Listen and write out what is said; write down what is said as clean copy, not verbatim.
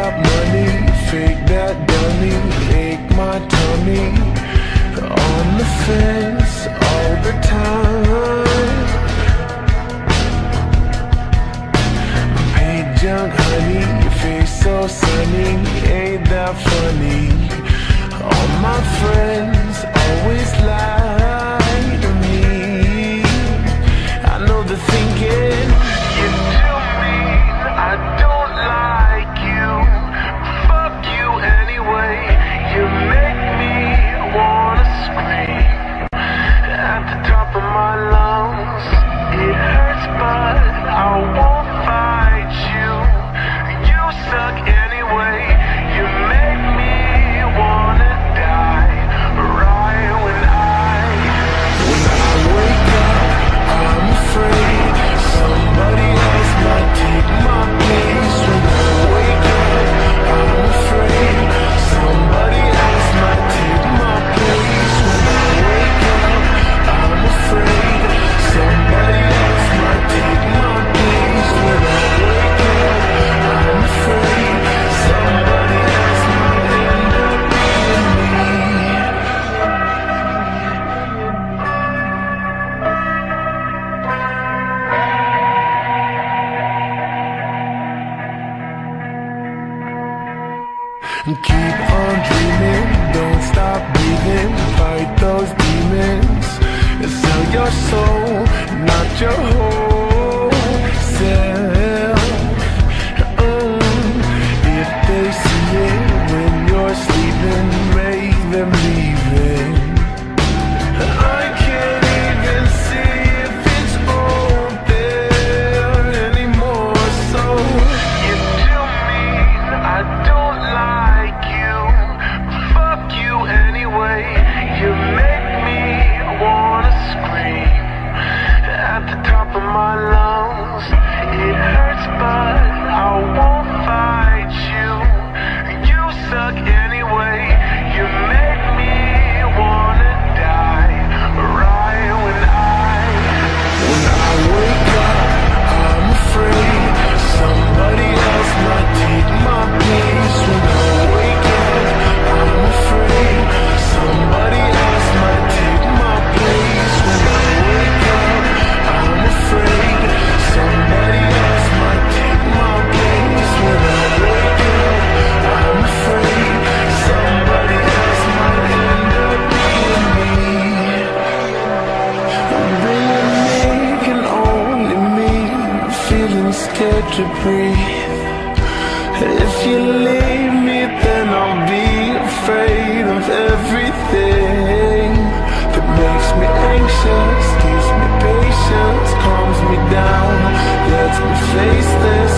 about money, fake that dummy, ache my tummy, on the fence all the time. Paid junk honey, your face so sunny, ain't that funny? All my friends always lie to me. I know they're thinking, you're too mean, I don't like you. Fuck you anyway, you make me wanna scream at the top of my lungs. It hurts but I won't fight you. You suck anyway, you make me wanna die. Right when I wake up, I'm afraid somebody else might take my place. When I wake up, I'm afraid somebody else might take my place. When I wake up, I'm afraid somebody else might take my place. When I wake up, I'm afraid somebody else might end up being me. Keep on dreaming, don't stop breathing, fight those demons, and sell your soul, not your whole self. If they see it when you're sleeping, make them leave it. I can't even see if it's all there anymore. So you're too mean, I don't like you. Fuck you anyway, you make me wanna scream at the top of my lungs. It hurts but I won't fight you. You suck anyway, you make me wanna die. Right when I wake up, I'm afraid somebody else might take my place. When I wake up, I'm afraid somebody else might take my place. When I wake up, I'm afraid somebody else might take my place. When I wake up, I'm afraid somebody else might end up being me. I'm being me and only me, feeling scared to breathe. If you leave me, then I'll be afraid of everything that makes me anxious, gives me patience, calms me down, lets me face this